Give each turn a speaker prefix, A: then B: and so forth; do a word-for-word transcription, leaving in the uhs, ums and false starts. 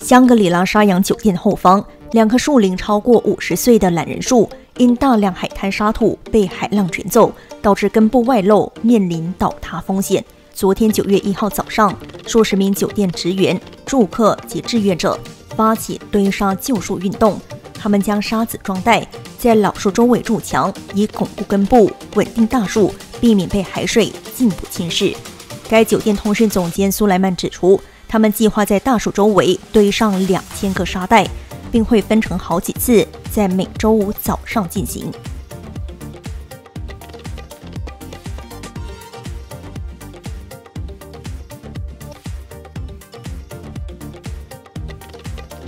A: 香格里拉沙洋酒店后方，两棵树龄超过五十岁的懒人树，因大量海滩沙土被海浪卷走，导致根部外露，面临倒塌风险。昨天九月一号早上，数十名酒店职员、住客及志愿者发起堆沙救树运动，他们将沙子装袋，在老树周围筑墙，以巩固根部，稳定大树，避免被海水进一步侵蚀。该酒店通讯总监苏莱曼指出，他们计划在大树周围堆上两千个沙袋，并会分成好几次，在每周五早上进行。